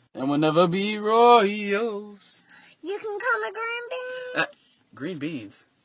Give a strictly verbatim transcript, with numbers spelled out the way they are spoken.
And we'll never be royals. You can call me green beans. Uh, green beans?